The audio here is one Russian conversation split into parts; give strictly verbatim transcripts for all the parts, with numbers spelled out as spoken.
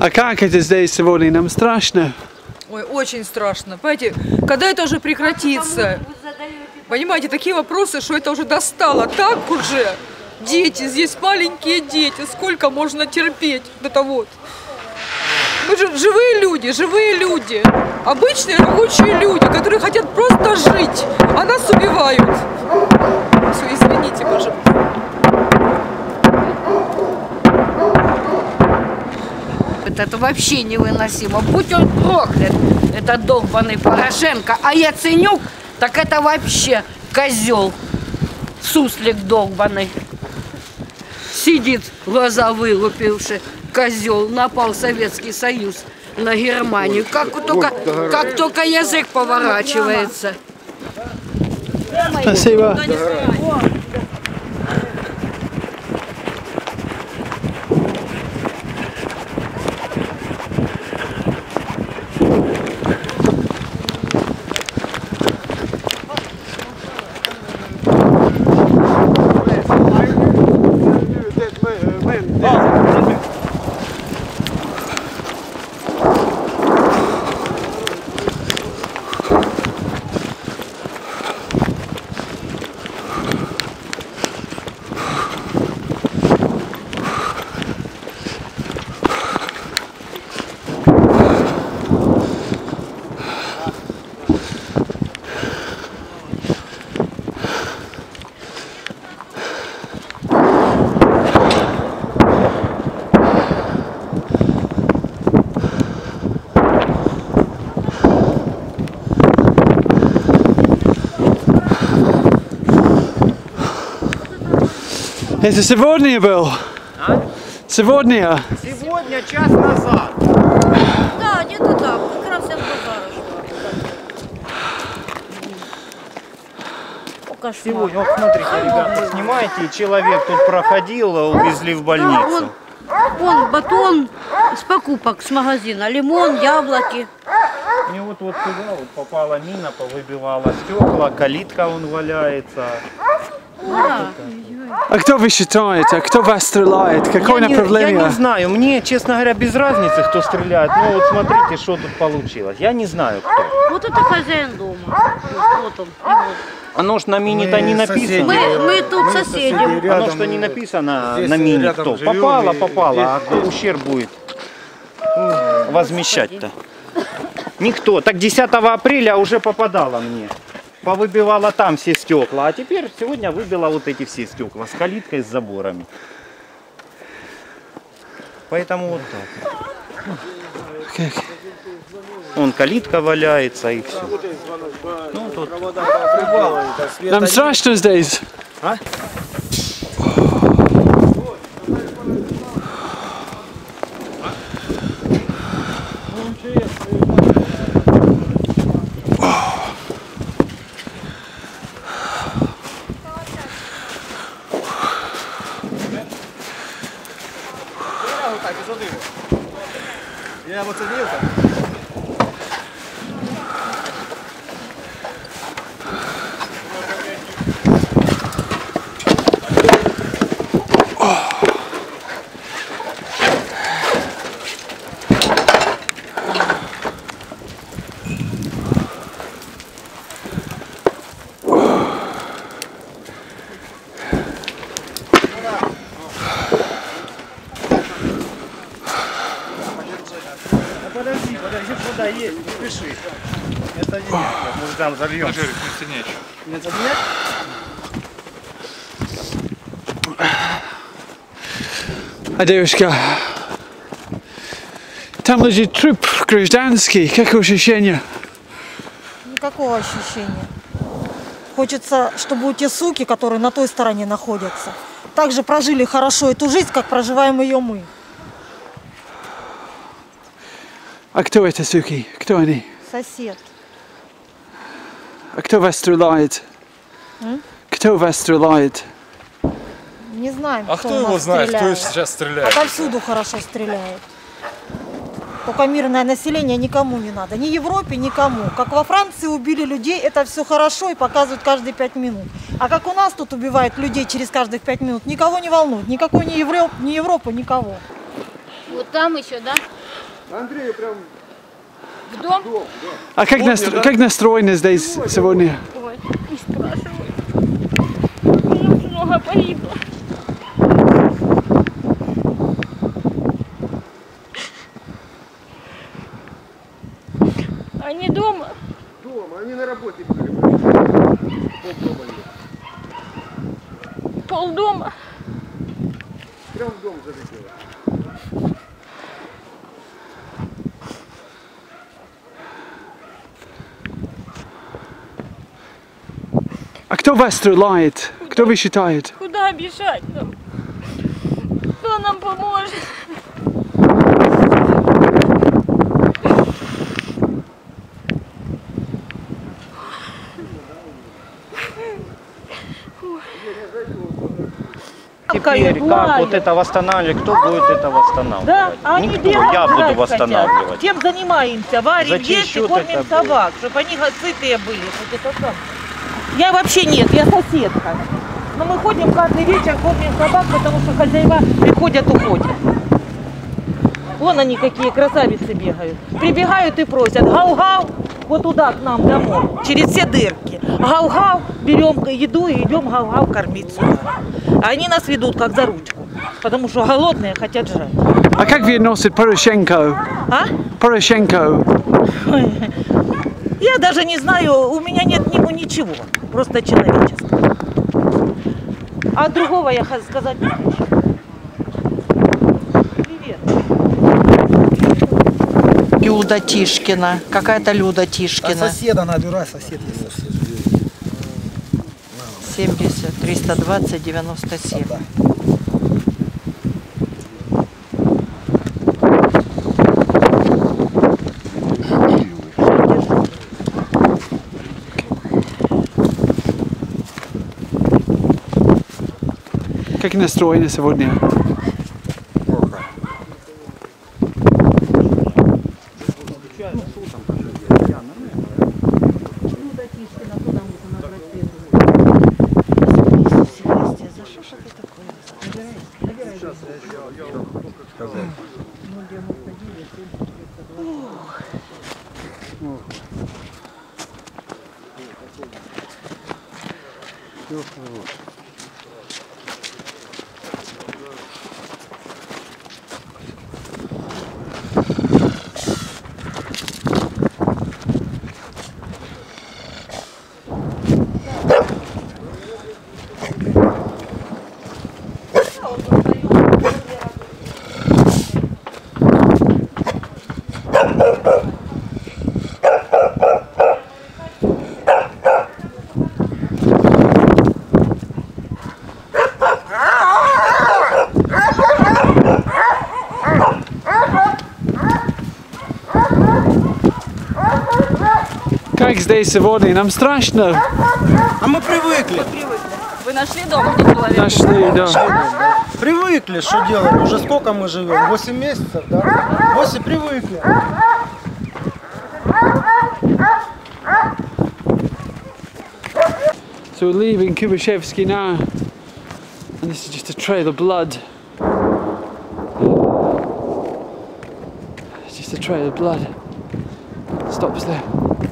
А как это здесь сегодня? Нам страшно? Ой, очень страшно. Понимаете, когда это уже прекратится? Понимаете, такие вопросы, что это уже достало. Так уже. Дети, здесь маленькие дети. Сколько можно терпеть? Это вот. Мы же живые люди, живые люди. Обычные рабочие люди, которые хотят просто жить. А нас убивают. Все, извините, пожалуйста. Это вообще невыносимо. Будь он проклят, этот долбаный Порошенко. А Яценюк, так это вообще козел. Суслик долбаный. Сидит, глаза вылупивши. Козел. Напал Советский Союз на Германию. Как только, как только язык поворачивается. Спасибо. Это сегодня был? А? Сегодня? Сегодня, час назад. Да, где-то так. Как раз я с базара шла. Сегодня, вот смотрите, ребята, снимаете, человек тут проходил, увезли в больницу. Да, вон, вон батон с покупок с магазина, лимон, яблоки. И вот, вот сюда вот попала мина, повыбивала стекла, калитка вон валяется. Да. А кто вы считаете? Кто вас стреляет? Какое я направление? Не, я не знаю, мне, честно говоря, без разницы, кто стреляет. Ну вот смотрите, что тут получилось. Я не знаю, кто. Вот это хозяин дома. Вот он. И вот. Оно ж на мине-то не написано. Мы, мы тут мы соседи. соседи Оно что не написано на мине кто. Попало, попало, а кто ущерб будет возмещать-то? Никто. Так десятого апреля уже попадало мне. Повыбивала там все стекла, а теперь сегодня выбила вот эти все стекла с калиткой, с заборами. Поэтому вот так. Okay. Вон калитка валяется и все. Ну, тут. Нам страшно здесь. А? Я вот оценил так. Подожди, подожди, вода есть, не спеши. Это не мы там зальем. Не соединять. Не соединять? А девушка, там лежит труп гражданский. Какое ощущение? Никакого ощущения. Хочется, чтобы у те суки, которые на той стороне находятся, также прожили хорошо эту жизнь, как проживаем ее мы. А кто это суки? Кто они? Сосед. А кто вас стреляет? М? Кто вас стреляет? Не знаем, А кто, кто его знает, стреляет. кто сейчас стреляет? Отовсюду хорошо стреляют. Только мирное население никому не надо. Ни Европе, никому. Как во Франции убили людей, это все хорошо и показывают каждые пять минут. А как у нас тут убивают людей через каждых пять минут, никого не волнует. Никакой ни Европы, ни Европы, никого. Вот там еще, да? Андрею прям В дом? дом, да. А как, настро... как настроены здесь сегодня? Ой, не спрашивай. Уже много погибло. Они дома? Дома, они на работе были. Полдома нет. Полдома? Прям в дом залетело. А кто вас стреляет? Кто вы считаете? Куда бежать нам? Кто нам поможет? Теперь как вот это восстанавливать? Кто будет это восстанавливать? Да, а они Никто. бегают, Я буду жрать восстанавливать. хотят. Чем занимаемся? Варим, За чей есть и счет кормим это собак, чтобы они сытые были. Вот это так. Я вообще нет, я соседка. Но мы ходим каждый вечер, кормим собак, потому что хозяева приходят, уходят. Вон они какие красавицы бегают. Прибегают и просят: гау-гау, вот туда к нам домой, через все дырки. Гау-гау, берем еду и идем гау-гау кормить сюда. А они нас ведут как за ручку, потому что голодные, хотят жрать. А как вы относитесь к Порошенко? А? Порошенко. Ой, я даже не знаю, у меня нет к нему ничего, просто человеческого. А другого я ха- сказать не хочу. Привет. Люда Тишкина. Какая-то Люда А Тишкина. соседа набирай, сосед есть сосед. семьдесят триста двадцать девяносто семь. Как настроены сегодня? Как здесь сегодня? Нам страшно. А мы привыкли. Вы нашли дом, где человек? Нашли, да. Привыкли, что делать? Уже сколько мы живем? восемь месяцев, да? восемь привыкли. So we're leaving Kubashevsky now, and this is just a trail of blood. It's just a trail of blood. Stops there.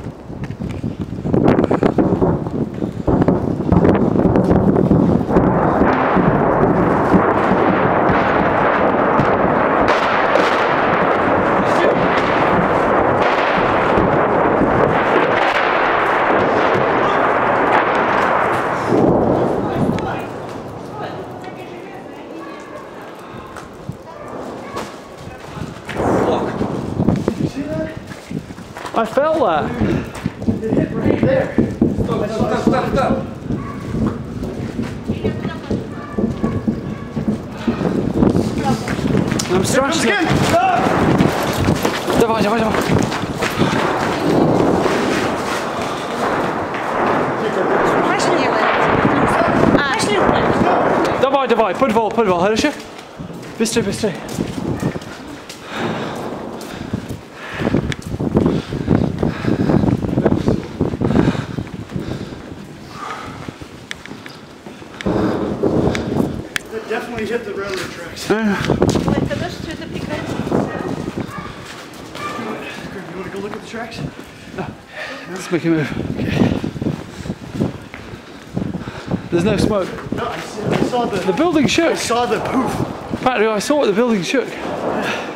I felt that. I'm страшно. Давай, давай, давай. Давай, давай, подвал, подвал, хорошо? Быстрее, быстрее. Definitely hit the railroad tracks. the tracks? No. Let's make a move. There's no smoke. No, I saw the... The building shook. I saw the poof. Patrick, I saw it, the building shook.